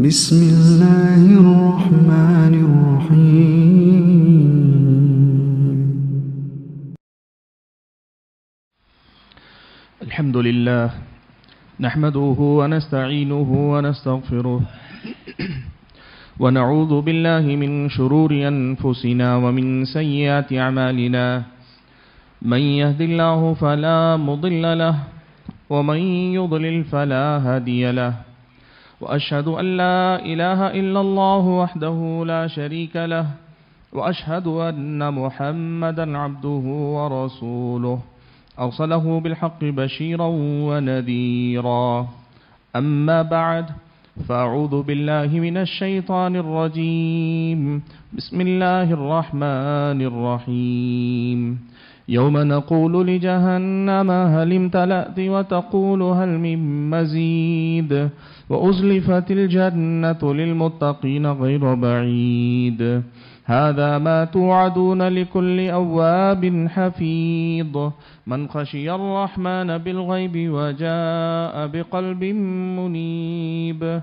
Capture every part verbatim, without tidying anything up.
بسم الله الرحمن الرحيم. الحمد لله نحمده ونستعينه ونستغفره ونعوذ بالله من شرور أنفسنا ومن سيئات أعمالنا. من يهد الله فلا مضل له ومن يضلل فلا هادي له، وأشهد أن لا إله إلا الله وحده لا شريك له، وأشهد أن محمدا عبده ورسوله أرسله بالحق بشيرا ونذيرا. أما بعد، فأعوذ بالله من الشيطان الرجيم. بسم الله الرحمن الرحيم. يوم نقول لجهنم هل امتلأت وتقول هل من مزيد، وأزلفت الجنة للمتقين غير بعيد. هذا ما توعدون لكل أواب حفيظ. من خشي الرحمن بالغيب وجاء بقلب منيب.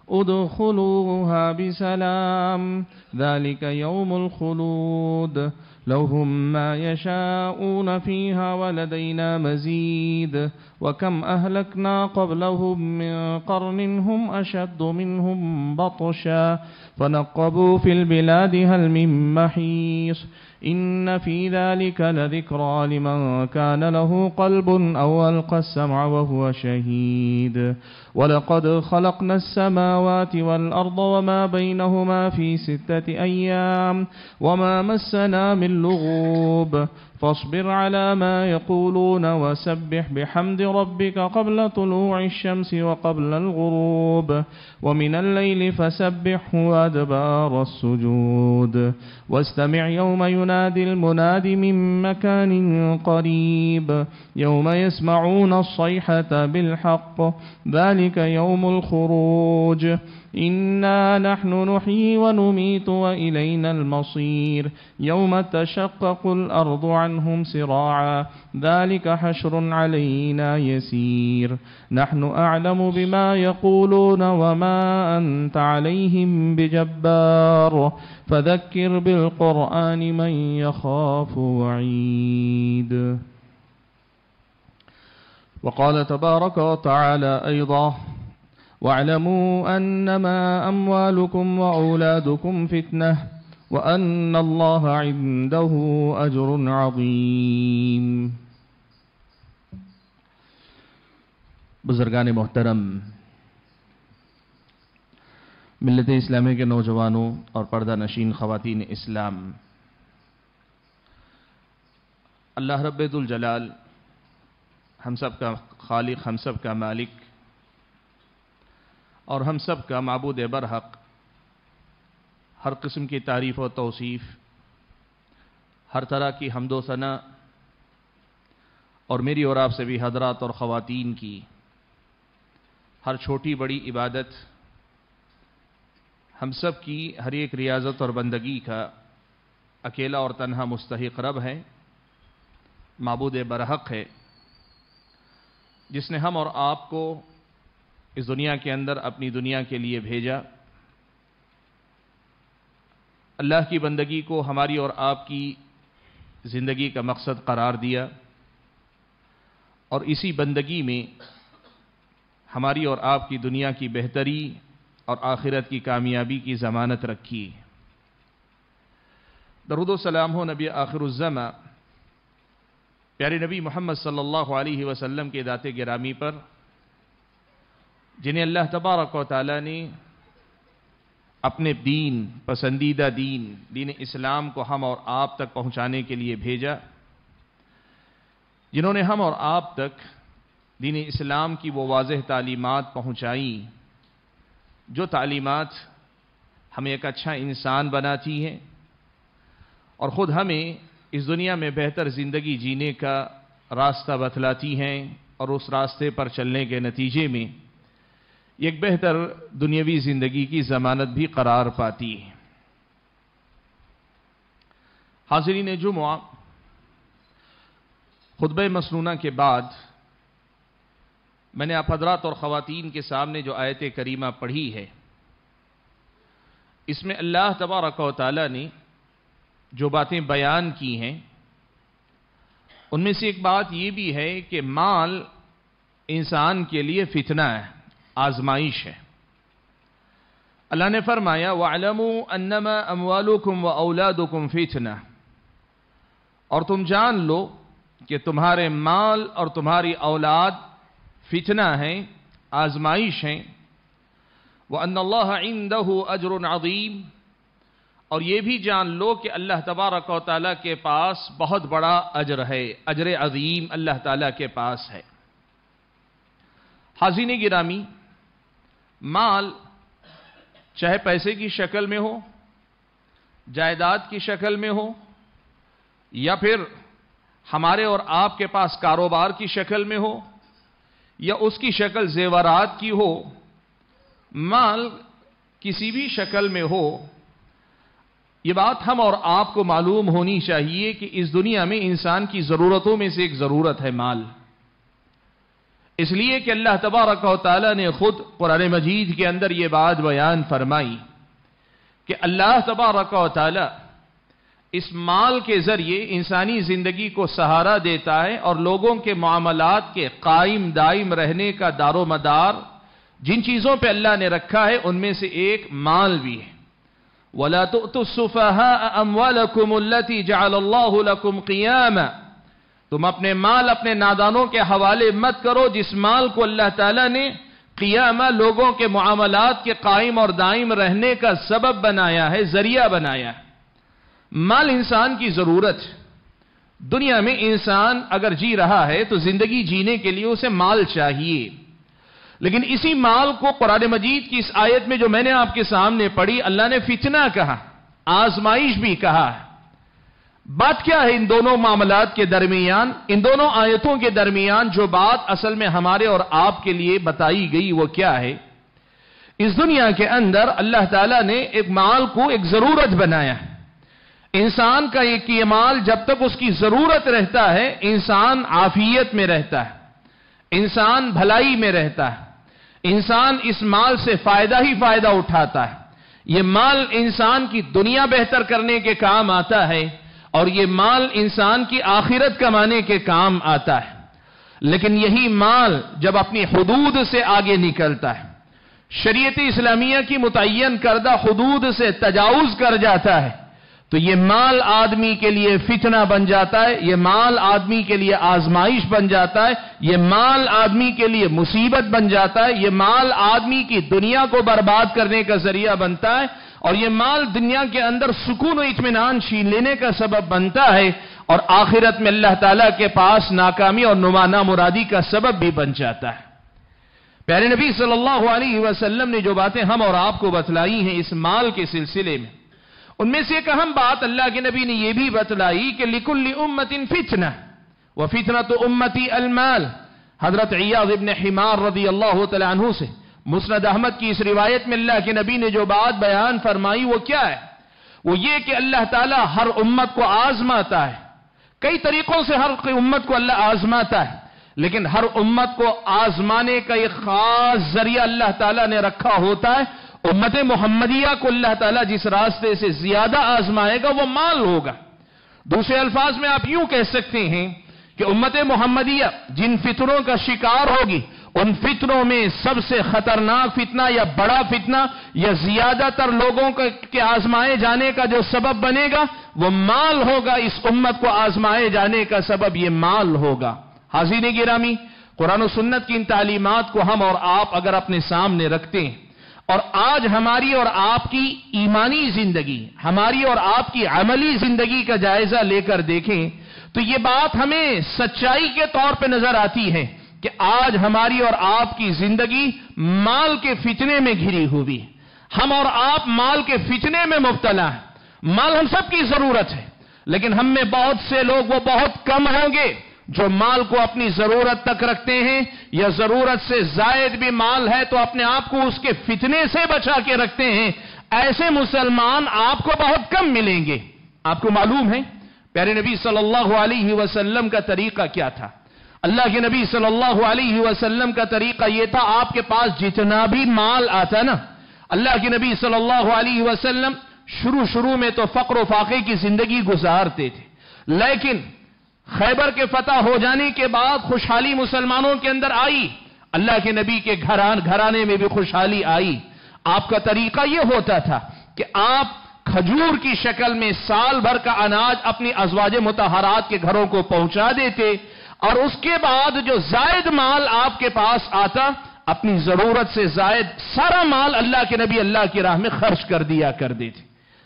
ادخلوها بسلام، ذلك يوم الخلود. لهم ما يشاءون فيها ولدينا مزيد. وكم أهلكنا قبلهم من قرن هم أشد منهم بطشا فنقبوا في البلاد هل من محيص. إن في ذلك لذكرى لمن كان له قلب أو ألقى السمع وهو شهيد. ولقد خلقنا السماوات والأرض وما بينهما في ستة أيام وما مسنا من لغوب. فاصبر على ما يقولون وسبح بحمد ربك قبل طلوع الشمس وقبل الغروب، ومن الليل فسبحه وأدبار السجود. واستمع يوم ينادي المناد من مكان قريب، يوم يسمعون الصيحة بالحق، ذلك يوم الخروج. إنا نحن نحيي ونميت وإلينا المصير. يوم تشقق الأرض عنهم سراعا، ذلك حشر علينا يسير. نحن أعلم بما يقولون وما أنت عليهم بجبار. فذكر بالقرآن من يخاف وعيد. وقال تبارك وتعالى أيضا: واعلموا أنما أموالكم وأولادكم فتنة وأن الله عنده أجر عظيم. بزرگان محترم، ملت اسلامی کے نوجوانوں اور پردہ نشین خواتین اسلام، اللہ رب ذوالجلال ہم سب کا خالق، ہم سب کا مالک اور ہم سب کا معبود برحق، ہر قسم کی تعریف و توصیف، ہر طرح کی حمد و ثنا، اور میری اور آپ سے بھی حضرات اور خواتین کی ہر چھوٹی بڑی عبادت، ہم سب کی ہر ایک ریاضت اور بندگی کا اکیلا اور تنہا مستحق رب ہے، معبود برحق ہے، جس نے ہم اور آپ کو اس دنیا کے اندر اپنی دنیا کے لیے بھیجا، اللہ کی بندگی کو ہماری اور آپ کی زندگی کا مقصد قرار دیا، اور اسی بندگی میں ہماری اور آپ کی دنیا کی بہتری اور آخرت کی کامیابی کی ضمانت رکھی۔ درود و سلام ہو نبی آخر الزماں پیارے نبی محمد صلی اللہ علیہ وسلم کے ذات گرامی پر، جنہیں اللہ تبارک و تعالیٰ نے اپنے دین، پسندیدہ دین دین اسلام کو ہم اور آپ تک پہنچانے کے لیے بھیجا، جنہوں نے ہم اور آپ تک دین اسلام کی وہ واضح تعلیمات پہنچائیں جو تعلیمات ہمیں ایک اچھا انسان بناتی ہیں اور خود ہمیں اس دنیا میں بہتر زندگی جینے کا راستہ بتلاتی ہیں، اور اس راستے پر چلنے کے نتیجے میں ایک بہتر دنیاوی زندگی کی ضمانت بھی قرار پاتی ہے۔ حاضرین جمعہ، خطبہ مسنونہ کے بعد میں نے آپ حضرات اور خواتین کے سامنے جو آیت کریمہ پڑھی ہے، اس میں اللہ تبارک و تعالی نے جو باتیں بیان کی ہیں ان میں سے ایک بات یہ بھی ہے کہ مال انسان کے لیے فتنہ ہے، آزمائش ہے۔ اللہ نے فرمایا وَاعْلَمُوا أَنَّمَا أَمْوَالُكُمْ وَأَوْلَادُكُمْ فِتْنَةٌ، اور تم جان لو کہ تمہارے مال اور تمہاری اولاد فتنہ ہیں، آزمائش ہیں۔ وَأَنَّ اللَّهَ عِندَهُ أَجْرٌ عَظِيمٌ، اور یہ بھی جان لو کہ اللہ تبارک و تعالیٰ کے پاس بہت بڑا اجر ہے، اجر عظیم اللہ تعالیٰ کے پاس ہے۔ حاضرین گرامی، مال چاہے پیسے کی شکل میں ہو، جائیداد کی شکل میں ہو، یا پھر ہمارے اور آپ کے پاس کاروبار کی شکل میں ہو، یا اس کی شکل زیورات کی ہو، مال کسی بھی شکل میں ہو، یہ بات ہم اور آپ کو معلوم ہونی چاہیے کہ اس دنیا میں انسان کی ضرورتوں میں سے ایک ضرورت ہے مال۔ اس لیے کہ اللہ تبارک و تعالی نے خود قرآن مجید کے اندر یہ بات بیان فرمائی کہ اللہ تبارک و تعالی اس مال کے ذریعے انسانی زندگی کو سہارا دیتا ہے اور لوگوں کے معاملات کے قائم دائم رہنے کا دار و مدار جن چیزوں پہ اللہ نے رکھا ہے ان میں سے ایک مال بھی ہے۔ وَلَا تُؤْتُوا السُّفَهَاءَ أَمْوَالَكُمُ الَّتِي جَعَلَ اللَّهُ لَكُمْ قِيَامًا، تم اپنے مال اپنے نادانوں کے حوالے مت کرو جس مال کو اللہ تعالیٰ نے قیامہ لوگوں کے معاملات کے قائم اور دائم رہنے کا سبب بنایا ہے، ذریعہ بنایا ہے۔ مال انسان کی ضرورت، دنیا میں انسان اگر جی رہا ہے تو زندگی جینے کے لیے اسے مال چاہیے، لیکن اسی مال کو قرآن مجید کی اس آیت میں جو میں نے آپ کے سامنے پڑھی اللہ نے فتنہ کہا، آزمائش بھی کہا ہے۔ بات کیا ہے ان دونوں معاملات کے درمیان، ان دونوں آیتوں کے درمیان جو بات اصل میں ہمارے اور آپ کے لیے بتائی گئی وہ کیا ہے؟ اس دنیا کے اندر اللہ تعالیٰ نے ایک مال کو ایک ضرورت بنایا ہے۔ انسان کا ایک یہ مال جب تک اس کی ضرورت رہتا ہے انسان عافیت میں رہتا ہے، انسان بھلائی میں رہتا ہے، انسان اس مال سے فائدہ ہی فائدہ اٹھاتا ہے۔ یہ مال انسان کی دنیا بہتر کرنے کے کام آتا ہے اور یہ مال انسان کی آخرت کمانے کے کام آتا ہے۔ لیکن یہی مال جب اپنی حدود سے آگے نکلتا ہے، شریعت اسلامیہ کی متعین کردہ حدود سے تجاوز کر جاتا ہے، تو یہ مال آدمی کے لیے فتنہ بن جاتا ہے، یہ مال آدمی کے لیے آزمائش بن جاتا ہے، یہ مال آدمی کے لیے مصیبت بن جاتا ہے، یہ مال آدمی کی دنیا کو برباد کرنے کا ذریعہ بنتا ہے، اور یہ مال دنیا کے اندر سکون و اطمینان چھین لینے کا سبب بنتا ہے، اور آخرت میں اللہ تعالیٰ کے پاس ناکامی اور نمانہ مرادی کا سبب بھی بن جاتا ہے۔ پیارے نبی صلی اللہ علیہ وسلم نے جو باتیں ہم اور آپ کو بتلائی ہیں اس مال کے سلسلے میں، ان میں سے ایک اہم بات اللہ کے نبی نے یہ بھی بتلائی کہ لِكُلِّ أُمَّةٍ فِتْنَةٌ وَفِتْنَةُ أُمَّتِي الْمَالِ۔ حضرت عیاض ابن حمار رضی اللہ تعالی عنہ سے مسند احمد کی اس روایت میں اللہ کے نبی نے جو بات بیان فرمائی وہ کیا ہے؟ وہ یہ کہ اللہ تعالیٰ ہر امت کو آزماتا ہے، کئی طریقوں سے ہر امت کو اللہ آزماتا ہے، لیکن ہر امت کو آزمانے کا ایک خاص ذریعہ اللہ تعالیٰ نے رکھا ہوتا ہے۔ امت محمدیہ کو اللہ تعالیٰ جس راستے سے زیادہ آزمائے گا وہ مال ہوگا۔ دوسرے الفاظ میں آپ یوں کہہ سکتے ہیں کہ امت محمدیہ جن فتنوں کا شکار ہوگی ان فتنوں میں سب سے خطرناک فتنہ یا بڑا فتنہ یا زیادہ تر لوگوں کے آزمائے جانے کا جو سبب بنے گا وہ مال ہوگا۔ اس امت کو آزمائے جانے کا سبب یہ مال ہوگا۔ حاضرین گرامی، قرآن و سنت کی ان تعلیمات کو ہم اور آپ اگر اپنے سامنے رکھتے ہیں اور آج ہماری اور آپ کی ایمانی زندگی، ہماری اور آپ کی عملی زندگی کا جائزہ لے کر دیکھیں تو یہ بات ہمیں سچائی کے طور پہ نظر آتی ہے کہ آج ہماری اور آپ کی زندگی مال کے فتنے میں گھری ہوئی ہے۔ ہم اور آپ مال کے فتنے میں مبتلا ہیں۔ مال ہم سب کی ضرورت ہے، لیکن ہم میں بہت سے لوگ وہ بہت کم ہوں گے جو مال کو اپنی ضرورت تک رکھتے ہیں، یا ضرورت سے زائد بھی مال ہے تو اپنے آپ کو اس کے فتنے سے بچا کے رکھتے ہیں۔ ایسے مسلمان آپ کو بہت کم ملیں گے۔ آپ کو معلوم ہے پیارے نبی صلی اللہ علیہ وسلم کا طریقہ کیا تھا؟ اللہ کے نبی صلی اللہ علیہ وسلم کا طریقہ یہ تھا، آپ کے پاس جتنا بھی مال آتا نا اللہ کے نبی صلی اللہ علیہ وسلم شروع شروع میں تو فقر و فاقے کی زندگی گزارتے تھے، لیکن خیبر کے فتح ہو جانے کے بعد خوشحالی مسلمانوں کے اندر آئی، اللہ کے نبی کے گھران گھرانے میں بھی خوشحالی آئی۔ آپ کا طریقہ یہ ہوتا تھا کہ آپ کھجور کی شکل میں سال بھر کا اناج اپنی ازواج مطہرات کے گھروں کو پہنچا دیتے، اور اس کے بعد جو زائد مال آپ کے پاس آتا، اپنی ضرورت سے زائد سارا مال اللہ کے نبی اللہ کی راہ میں خرچ کر دیا کر دیتے۔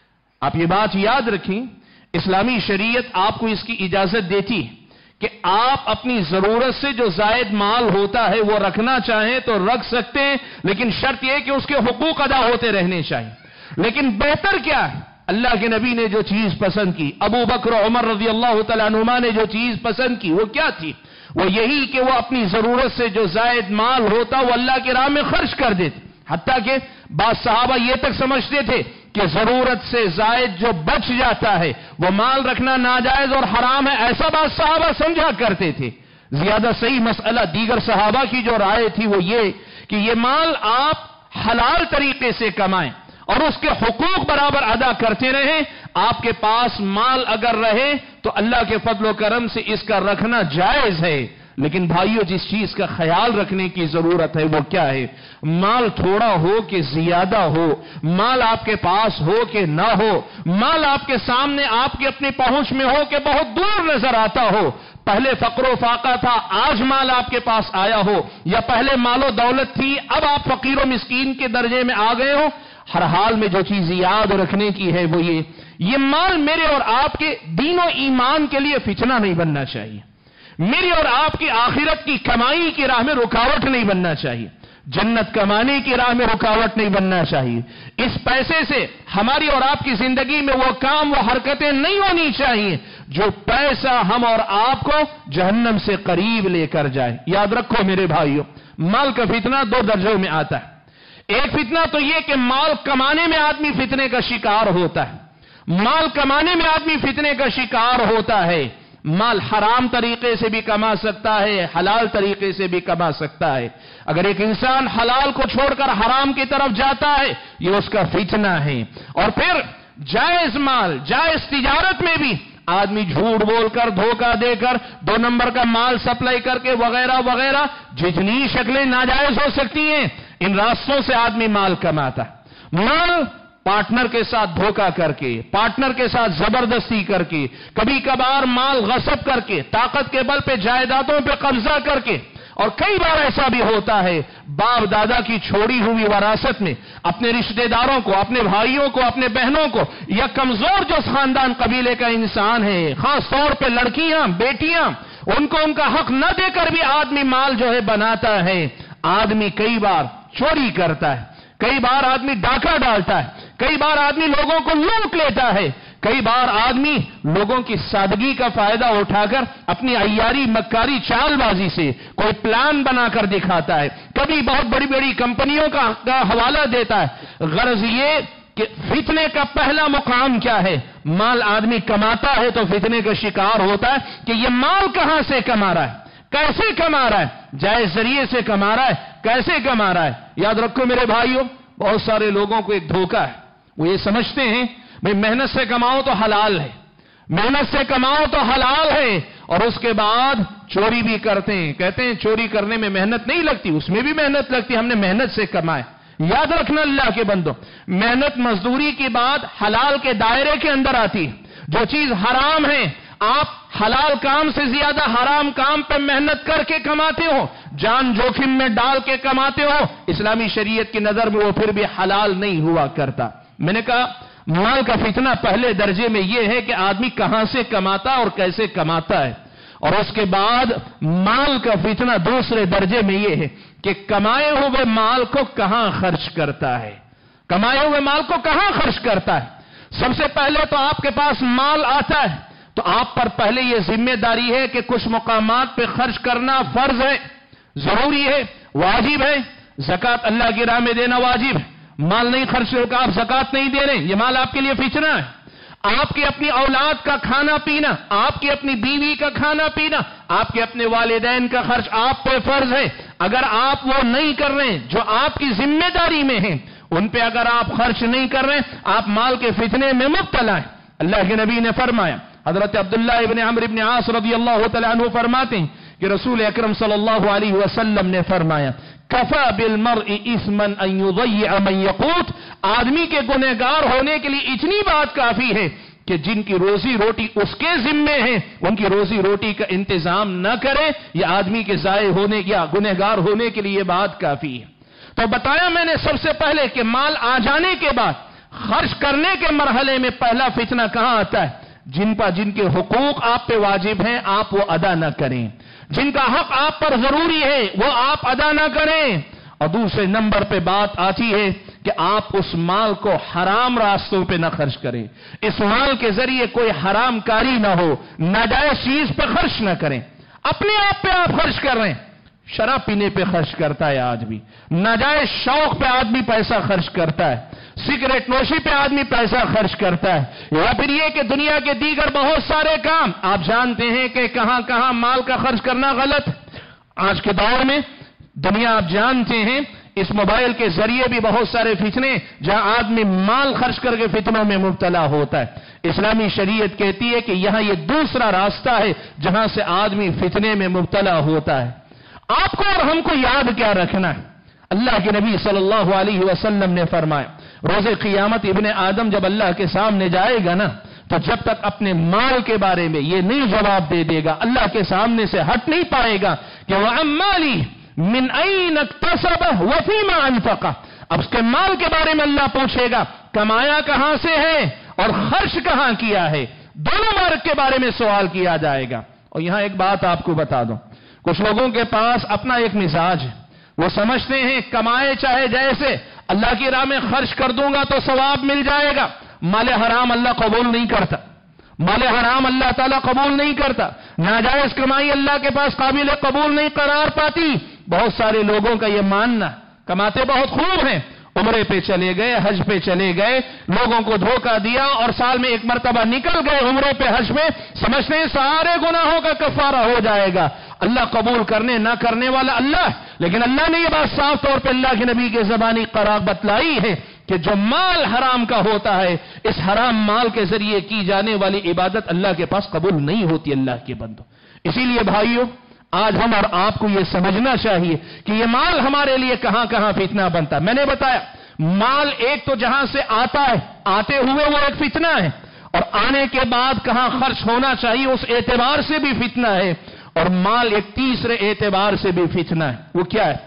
آپ یہ بات یاد رکھیں، اسلامی شریعت آپ کو اس کی اجازت دیتی کہ آپ اپنی ضرورت سے جو زائد مال ہوتا ہے وہ رکھنا چاہیں تو رکھ سکتے ہیں، لیکن شرط یہ کہ اس کے حقوق ادا ہوتے رہنے چاہیے۔ لیکن بہتر کیا ہے؟ اللہ کے نبی نے جو چیز پسند کی، ابو بکر و عمر رضی اللہ تعالیٰ عنہما نے جو چیز پسند کی، وہ کیا تھی؟ وہ یہی کہ وہ اپنی ضرورت سے جو زائد مال ہوتا وہ اللہ کی راہ میں خرچ کر دیتے، حتیٰ کہ بعض صحابہ یہ تک سمجھتے تھے کہ ضرورت سے زائد جو بچ جاتا ہے وہ مال رکھنا ناجائز اور حرام ہے، ایسا بعض صحابہ سمجھا کرتے تھے۔ زیادہ صحیح مسئلہ دیگر صحابہ کی جو رائے تھی وہ یہ کہ یہ مال آپ حلال طریقے سے کمائیں اور اس کے حقوق برابر ادا کرتے رہیں۔ آپ کے پاس مال اگر رہے تو اللہ کے فضل و کرم سے اس کا رکھنا جائز ہے، لیکن بھائیو جس چیز کا خیال رکھنے کی ضرورت ہے وہ کیا ہے؟ مال تھوڑا ہو کہ زیادہ ہو، مال آپ کے پاس ہو کہ نہ ہو، مال آپ کے سامنے آپ کی اپنی پہنچ میں ہو کہ بہت دور نظر آتا ہو، پہلے فقر و فاقہ تھا آج مال آپ کے پاس آیا ہو، یا پہلے مال و دولت تھی اب آپ فقیر و مسکین کے درجے میں آ گئے ہو، ہر حال میں جو چیز یاد رکھنے کی ہے وہ یہ یہ مال میرے اور آپ کے دین و ایمان کے لیے فتنہ نہیں بننا چاہیے، میری اور آپ کی آخرت کی کمائی کی راہ میں رکاوٹ نہیں بننا چاہیے، جنت کمانے کی راہ میں رکاوٹ نہیں بننا چاہیے۔ اس پیسے سے ہماری اور آپ کی زندگی میں وہ کام وہ حرکتیں نہیں ہونی چاہیے جو پیسہ ہم اور آپ کو جہنم سے قریب لے کر جائے۔ یاد رکھو میرے بھائیو، مال کا فتنہ دو درجوں میں آتا ہے۔ ایک فتنہ تو یہ کہ مال کمانے میں آدمی فتنے کا شکار ہوتا ہے، مال کمانے میں آدمی فتنے کا شکار ہوتا ہے۔ مال حرام طریقے سے بھی کما سکتا ہے، حلال طریقے سے بھی کما سکتا ہے۔ اگر ایک انسان حلال کو چھوڑ کر حرام کی طرف جاتا ہے یہ اس کا فتنہ ہے۔ اور پھر جائز مال، جائز تجارت میں بھی آدمی جھوٹ بول کر، دھوکہ دے کر، دو نمبر کا مال سپلائی کر کے وغیرہ وغیرہ جتنی شکلیں ناجائز ہو سکتی ہیں ان راستوں سے آدمی مال کماتا ہے۔ مال پارٹنر کے ساتھ دھوکہ کر کے، پارٹنر کے ساتھ زبردستی کر کے، کبھی کبھار مال غصب کر کے، طاقت کے بل پہ جائیدادوں پہ قبضہ کر کے، اور کئی بار ایسا بھی ہوتا ہے باپ دادا کی چھوڑی ہوئی وراثت میں اپنے رشتہ داروں کو، اپنے بھائیوں کو، اپنے بہنوں کو، یا کمزور جو خاندان قبیلے کا انسان ہے، خاص طور پہ لڑکیاں، بیٹیاں، ان کو ان کا حق نہ دے کر بھی آدمی مال جو ہے بناتا ہے۔ آدمی کئی بار چوری کرتا ہے، کئی بار آدمی ڈاکہ ڈالتا ہے، کئی بار آدمی لوگوں کو لوٹ لیتا ہے، کئی بار آدمی لوگوں کی سادگی کا فائدہ اٹھا کر اپنی عیاری مکاری چال بازی سے کوئی پلان بنا کر دکھاتا ہے، کبھی بہت بڑی بڑی کمپنیوں کا حوالہ دیتا ہے۔ غرض یہ کہ فتنے کا پہلا مقام کیا ہے؟ مال آدمی کماتا ہے تو فتنے کا شکار ہوتا ہے کہ یہ مال کہاں سے کما رہا ہے، کیسے کما رہا ہے، جائز ذریعے سے کما رہا ہے، کیسے کما رہا ہے۔ یاد رکھو میرے بھائیوں، بہت سارے لوگوں کو ایک دھوکہ ہے، وہ یہ سمجھتے ہیں بھئی محنت سے کماؤ تو حلال ہے، محنت سے کماؤ تو حلال ہے، اور اس کے بعد چوری بھی کرتے ہیں، کہتے ہیں چوری کرنے میں محنت نہیں لگتی، اس میں بھی محنت لگتی، ہم نے محنت سے کمائے۔ یاد رکھنا اللہ کے بندو، محنت مزدوری کی بات حلال کے دائرے کے اندر آتی ہے۔ جو چیز حرام ہے آپ حلال کام سے زیادہ حرام کام پہ محنت کر کے کماتے ہو، جان جوخم میں ڈال کے کماتے ہو، اسلامی شریعت کی نظر میں وہ پھر بھی حلال نہیں ہوا کرتا۔ میں نے کہا مال کا فتنہ پہلے درجے میں یہ ہے کہ آدمی کہاں سے کماتا اور کیسے کماتا ہے، اور اس کے بعد مال کا فتنہ دوسرے درجے میں یہ ہے کہ کمائے ہوئے مال کو کہاں خرچ کرتا ہے، کمائے ہوئے مال کو کہاں خرچ کرتا ہے۔ سب سے پہلے تو آپ کے پاس مال آتا ہے تو آپ پر پہلے یہ ذمہ داری ہے کہ کچھ مقامات پہ خرچ کرنا فرض ہے، ضروری ہے، واجب ہے۔ زکوٰۃ اللہ کی راہ میں دینا واجب ہے، مال نہیں خرچ ہوگا، آپ زکوٰۃ نہیں دے رہے، یہ مال آپ کے لیے فتنہ ہے۔ آپ کی اپنی اولاد کا کھانا پینا، آپ کی اپنی بیوی کا کھانا پینا، آپ کے اپنے والدین کا خرچ آپ پہ فرض ہے۔ اگر آپ وہ نہیں کر رہے جو آپ کی ذمہ داری میں ہے، ان پہ اگر آپ خرچ نہیں کر رہے آپ مال کے فتنے میں مبتلا ہیں. اللہ کے نبی نے فرمایا, حضرت عبداللہ ابن عمرو ابن عاص رضی اللہ تعالیٰ عنہ فرماتے ہیں کہ رسول اکرم صلی اللہ علیہ وسلم نے فرمایا, کفا بالمرء اثما ان یضیع من یقوت, آدمی کے گنہگار ہونے کے لیے اتنی بات کافی ہے کہ جن کی روزی روٹی اس کے ذمے ہیں ان کی روزی روٹی کا انتظام نہ کرے, یہ آدمی کے ضائع ہونے یا گنہگار ہونے کے لیے بات کافی ہے. تو بتایا میں نے سب سے پہلے کہ مال آ جانے کے بعد خرچ کرنے کے مرحلے میں پہلا فتنہ کہاں آتا ہے؟ جن پر جن کے حقوق آپ پہ واجب ہیں آپ وہ ادا نہ کریں, جن کا حق آپ پر ضروری ہے وہ آپ ادا نہ کریں. اور دوسرے نمبر پہ بات آتی ہے کہ آپ اس مال کو حرام راستوں پہ نہ خرچ کریں, اس مال کے ذریعے کوئی حرام کاری نہ ہو, ناجائز چیز پہ خرچ نہ کریں. اپنے آپ پہ آپ خرچ کر رہے ہیں, شراب پینے پہ خرچ کرتا ہے آدمی, ناجائز شوق پہ آدمی پیسہ خرچ کرتا ہے, سگریٹ نوشی پہ آدمی پیسہ خرچ کرتا ہے, یا پھر یہ کہ دنیا کے دیگر بہت سارے کام. آپ جانتے ہیں کہ کہاں کہاں مال کا خرچ کرنا غلط. آج کے دور میں دنیا آپ جانتے ہیں اس موبائل کے ذریعے بھی بہت سارے فتنے جہاں آدمی مال خرچ کر کے فتنوں میں مبتلا ہوتا ہے. اسلامی شریعت کہتی ہے کہ یہاں یہ دوسرا راستہ ہے جہاں سے آدمی فتنے میں مبتلا ہوتا ہے. آپ کو اور ہم کو یاد کیا رکھنا ہے؟ اللہ کے نبی صلی اللہ علیہ وسلم نے فرمایا, روز قیامت ابن آدم جب اللہ کے سامنے جائے گا نا تو جب تک اپنے مال کے بارے میں یہ نہیں جواب دے دے گا, اللہ کے سامنے سے ہٹ نہیں پائے گا کہ وَعَمْ مَالِي مِنْ أَيْنَ اكْتَسَبَهُ وَفِيمَا أَنْفَقَهُ. اب اس کے مال کے بارے میں اللہ پوچھے گا کمایا کہاں سے ہے اور خرچ کہاں کیا ہے, دونوں مارک کے بارے میں سوال کیا جائے گا. اور یہاں ایک بات آپ کو بتا دوں, کچھ لوگوں کے پاس اپنا ایک مزاج ہے, وہ سمجھتے ہیں کمائے چاہے جیسے اللہ کی راہ میں خرچ کر دوں گا تو ثواب مل جائے گا. مال حرام اللہ قبول نہیں کرتا, مال حرام اللہ تعالیٰ قبول نہیں کرتا, ناجائز کمائی اللہ کے پاس قابل قبول نہیں قرار پاتی. بہت سارے لوگوں کا یہ ماننا, کماتے بہت خوب ہیں, عمرے پہ چلے گئے, حج پہ چلے گئے, لوگوں کو دھوکہ دیا اور سال میں ایک مرتبہ نکل گئے عمرے پہ حج میں, سمجھتے ہیں سارے گناہوں کا کفارہ ہو جائے گا. اللہ قبول کرنے نہ کرنے والا اللہ, لیکن اللہ نے یہ بات صاف طور پہ اللہ کے نبی کے زبانی قرار بتلائی ہے کہ جو مال حرام کا ہوتا ہے اس حرام مال کے ذریعے کی جانے والی عبادت اللہ کے پاس قبول نہیں ہوتی اللہ کے بندوں. اسی لیے بھائیوں آج ہم اور آپ کو یہ سمجھنا چاہیے کہ یہ مال ہمارے لیے کہاں کہاں فتنہ بنتا ہے. میں نے بتایا مال ایک تو جہاں سے آتا ہے آتے ہوئے وہ ایک فتنہ ہے, اور آنے کے بعد کہاں خرچ ہونا چاہیے اس اعتبار سے بھی فتنہ ہے, اور مال ایک تیسرے اعتبار سے بھی فتنہ ہے. وہ کیا ہے؟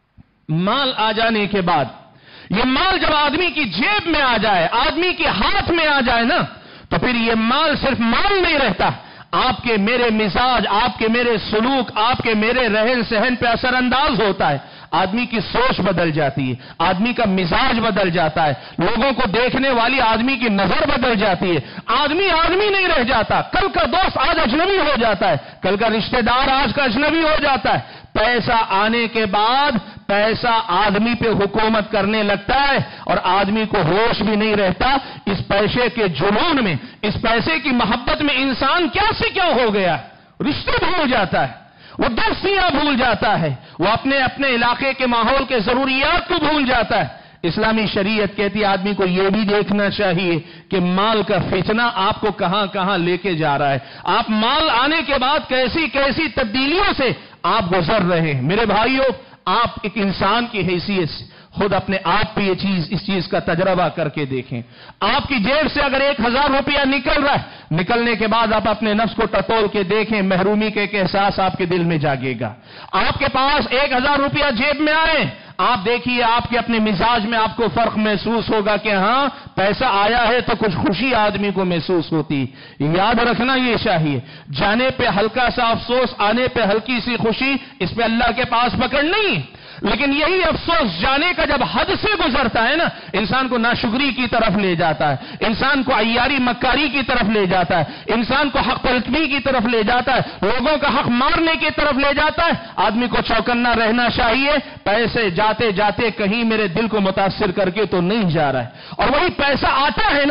مال آ جانے کے بعد یہ مال جب آدمی کی جیب میں آ جائے, آدمی کے ہاتھ میں آ جائے نا, تو پھر یہ مال صرف مال نہیں رہتا, آپ کے میرے مزاج, آپ کے میرے سلوک, آپ کے میرے رہن سہن پہ اثر انداز ہوتا ہے. آدمی کی سوچ بدل جاتی ہے, آدمی کا مزاج بدل جاتا ہے, لوگوں کو دیکھنے والی آدمی کی نظر بدل جاتی ہے. آدمی آدمی نہیں رہ جاتا, کل کا دوست آج اجنبی ہو جاتا ہے, کل کا رشتہ دار آج کا اجنبی ہو جاتا ہے. پیسہ آنے کے بعد پیسہ آدمی پہ حکومت کرنے لگتا ہے اور آدمی کو ہوش بھی نہیں رہتا. اس پیسے کے جنون میں, اس پیسے کی محبت میں انسان کیا سے کیا ہو گیا, رشتے بھول جاتا ہے, وہ دوستیاں بھول جاتا ہے, وہ اپنے اپنے علاقے کے ماحول کے ضروریات کو بھول جاتا ہے. اسلامی شریعت کہتی ہے آدمی کو یہ بھی دیکھنا چاہیے کہ مال کا فتنہ آپ کو کہاں کہاں لے کے جا رہا ہے, آپ مال آنے کے بعد کیسی کیسی تبدیلیوں سے آپ گزر رہے ہیں. میرے بھائیوں آپ ایک انسان کی حیثیت سے خود اپنے آپ پہ یہ چیز اس چیز کا تجربہ کر کے دیکھیں. آپ کی جیب سے اگر ایک ہزار روپیہ نکل رہا ہے, نکلنے کے بعد آپ اپنے نفس کو ٹٹول کے دیکھیں, محرومی کے ایک احساس آپ کے دل میں جاگے گا. آپ کے پاس ایک ہزار روپیہ جیب میں آئے, آپ دیکھیے آپ کے اپنے مزاج میں آپ کو فرق محسوس ہوگا کہ ہاں پیسہ آیا ہے تو کچھ خوشی آدمی کو محسوس ہوتی. یاد رکھنا یہ چاہیے, جانے پہ ہلکا سا افسوس, آنے پہ ہلکی سی خوشی, اس پہ اللہ کے پاس پکڑ نہیں. لیکن یہی افسوس جانے کا جب حد سے گزرتا ہے نا, انسان کو ناشکری کی طرف لے جاتا ہے, انسان کو عیاری مکاری کی طرف لے جاتا ہے, انسان کو حق پلٹنی کی طرف لے جاتا ہے, لوگوں کا حق مارنے کی طرف لے جاتا ہے. آدمی کو چوکنا رہنا چاہیے, پیسے جاتے جاتے کہیں میرے دل کو متاثر کر کے تو نہیں جا رہا ہے. اور وہی پیسہ آتا ہے نا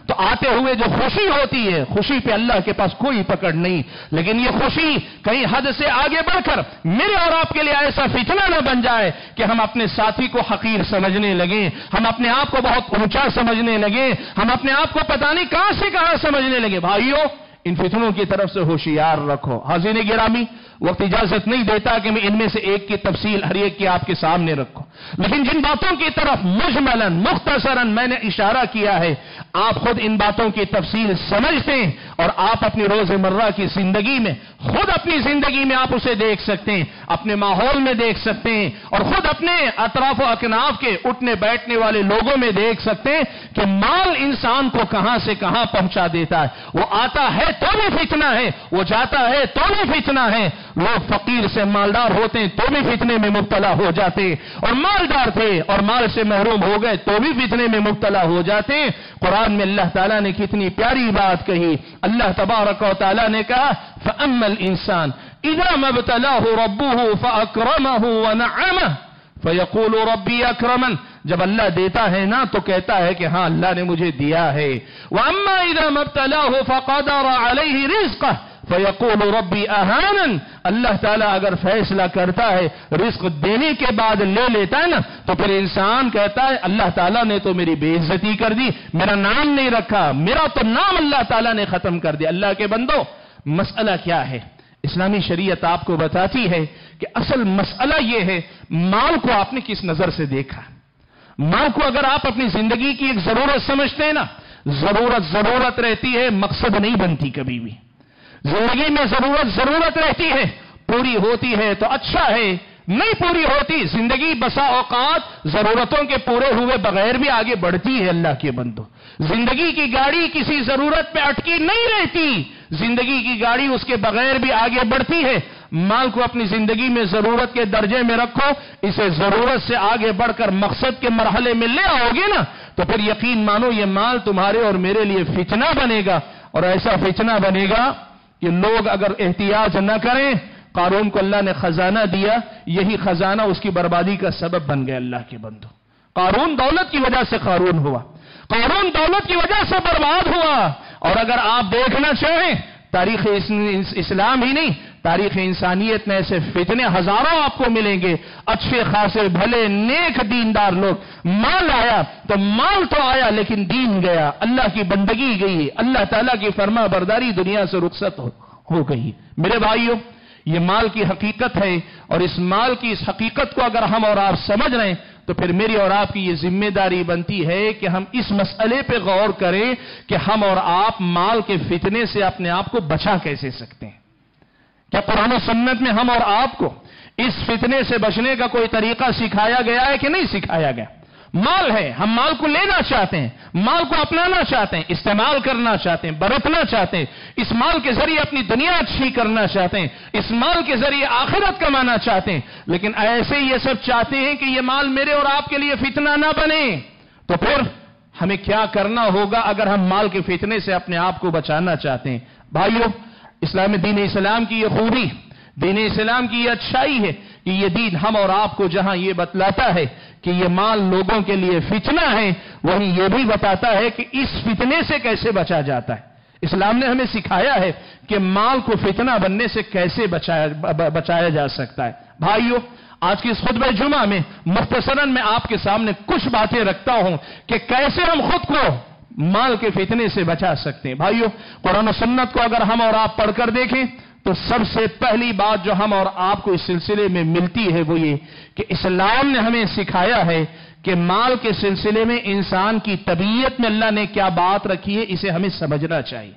تو آتے ہوئے جو خوشی ہوتی ہے، خوشی پہ اللہ کے پاس کوئی پکڑ نہیں، لیکن یہ خوشی کہیں حد سے آگے بڑھ کر میرے اور آپ کے لیے ایسا فتنہ نہ بن جائے کہ ہم اپنے ساتھی کو حقیر سمجھنے لگیں، ہم اپنے آپ کو بہت اونچا سمجھنے لگیں، ہم اپنے آپ کو پتہ نہیں کہاں سے کہاں سمجھنے لگے۔ بھائیو، ان فتنوں کی طرف سے ہوشیار رکھو۔ حاضرین گرامی، وقت اجازت نہیں دیتا کہ میں ان میں سے ایک کی تفصیل ہر ایک کی آپ کے سامنے رکھوں، لیکن جن باتوں کی طرف مجملاً مختصراً میں نے اشارہ کیا ہے، آپ خود ان باتوں کی تفصیل سمجھتے ہیں اور آپ اپنی روزمرہ کی زندگی میں، خود اپنی زندگی میں آپ اسے دیکھ سکتے ہیں، اپنے ماحول میں دیکھ سکتے ہیں، اور خود اپنے اطراف و اکناف کے اٹھنے بیٹھنے والے لوگوں میں دیکھ سکتے ہیں کہ مال انسان کو کہاں سے کہاں پہنچا دیتا ہے۔ وہ آتا ہے تو بھی فتنہ ہے، وہ جاتا ہے تو بھی فتنہ ہے۔ لوگ فقیر سے مالدار ہوتے ہیں تو بھی فتنے میں مبتلا ہو جاتے ہیں، اور مالدار تھے اور مال سے محروم ہو گئے تو بھی فتنے میں مبتلا ہو جاتے ہیں۔ قرآن میں اللہ تعالیٰ نے کتنی پیاری بات کہی۔ اللہ تبارک و تعالیٰ نے کہا فَأَمَّا الْإِنسَانُ إِذَا مَا ابْتَلَاهُ رَبُّهُ فَأَكْرَمَهُ وَنَعَّمَهُ فَيَقُولُ رَبِّي أَكْرَمَنِ۔ جب اللہ دیتا ہے نا تو کہتا ہے کہ ہاں اللہ نے مجھے دیا ہے۔ وَأَمَّا إِذَا مَا ابْتَلَاهُ فَقَدَرَ عَلَيْهِ رِزْقَهُ فَيَقُولُ رَبِّي أَهَانَنِ۔ اللہ تعالیٰ اگر فیصلہ کرتا ہے رزق دینے کے بعد لے لیتا ہے نا تو پھر انسان کہتا ہے اللہ تعالیٰ نے تو میری بے عزتی کر دی، میرا نام نہیں رکھا، میرا تو نام اللہ تعالیٰ نے ختم کر دیا۔ اللہ کے بندو، مسئلہ کیا ہے؟ اسلامی شریعت آپ کو بتاتی ہے کہ اصل مسئلہ یہ ہے، مال کو آپ نے کس نظر سے دیکھا۔ مال کو اگر آپ اپنی زندگی کی ایک ضرورت سمجھتے ہیں نا، ضرورت ضرورت رہتی ہے، مقصد نہیں بنتی کبھی بھی۔ زندگی میں ضرورت ضرورت رہتی ہے، پوری ہوتی ہے تو اچھا ہے، نہیں پوری ہوتی زندگی بسا اوقات ضرورتوں کے پورے ہوئے بغیر بھی آگے بڑھتی ہے۔ اللہ کے بندو، زندگی کی گاڑی کسی ضرورت پہ اٹکی نہیں رہتی، زندگی کی گاڑی اس کے بغیر بھی آگے بڑھتی ہے۔ مال کو اپنی زندگی میں ضرورت کے درجے میں رکھو، اسے ضرورت سے آگے بڑھ کر مقصد کے مرحلے میں لے آؤ گے نا تو پھر یقین مانو یہ مال تمہارے اور میرے لیے فتنہ بنے گا، اور ایسا فتنہ بنے گا کہ لوگ اگر احتیاط نہ کریں، قارون کو اللہ نے خزانہ دیا، یہی خزانہ اس کی بربادی کا سبب بن گیا۔ اللہ کے بندو، قارون دولت کی وجہ سے قارون ہوا، قارون دولت کی وجہ سے برباد ہوا۔ اور اگر آپ دیکھنا چاہیں تاریخ اسلام ہی نہیں، تاریخ انسانیت میں ایسے فتنے ہزاروں آپ کو ملیں گے، اچھے خاصے بھلے نیک دیندار لوگ، مال آیا تو مال تو آیا لیکن دین گیا، اللہ کی بندگی گئی، اللہ تعالیٰ کی فرما برداری دنیا سے رخصت ہو گئی۔ میرے بھائیوں، یہ مال کی حقیقت ہے، اور اس مال کی اس حقیقت کو اگر ہم اور آپ سمجھ رہے ہیں تو پھر میری اور آپ کی یہ ذمہ داری بنتی ہے کہ ہم اس مسئلے پہ غور کریں کہ ہم اور آپ مال کے فتنے سے اپنے آپ کو بچا کیسے سکتے ہیں۔ کیا قرآن و سنت میں ہم اور آپ کو اس فتنے سے بچنے کا کوئی طریقہ سکھایا گیا ہے کہ نہیں سکھایا گیا؟ مال ہے، ہم مال کو لینا چاہتے ہیں، مال کو اپنانا چاہتے ہیں، استعمال کرنا چاہتے ہیں، برتنا چاہتے ہیں، اس مال کے ذریعے اپنی دنیا اچھی کرنا چاہتے ہیں، اس مال کے ذریعے آخرت کمانا چاہتے ہیں، لیکن ایسے یہ سب چاہتے ہیں کہ یہ مال میرے اور آپ کے لیے فتنہ نہ بنے۔ تو پھر ہمیں کیا کرنا ہوگا اگر ہم مال کے فتنے سے اپنے آپ کو بچانا چاہتے ہیں؟ بھائیو، اسلام دین اسلام کی یہ خوبی، دین اسلام کی یہ اچھائی ہے کہ یہ دین ہم اور آپ کو جہاں یہ بتلاتا ہے کہ یہ مال لوگوں کے لیے فتنہ ہے، وہیں یہ بھی بتاتا ہے کہ اس فتنے سے کیسے بچا جاتا ہے۔ اسلام نے ہمیں سکھایا ہے کہ مال کو فتنہ بننے سے کیسے بچایا بچایا جا سکتا ہے۔ بھائیو، آج کی اس خطبہ جمعہ میں مختصراً میں آپ کے سامنے کچھ باتیں رکھتا ہوں کہ کیسے ہم خود کو مال کے فتنے سے بچا سکتے ہیں۔ بھائیو، قرآن و سنت کو اگر ہم اور آپ پڑھ کر دیکھیں تو سب سے پہلی بات جو ہم اور آپ کو اس سلسلے میں ملتی ہے وہ یہ کہ اسلام نے ہمیں سکھایا ہے کہ مال کے سلسلے میں انسان کی طبیعت میں اللہ نے کیا بات رکھی ہے، اسے ہمیں سمجھنا چاہیے۔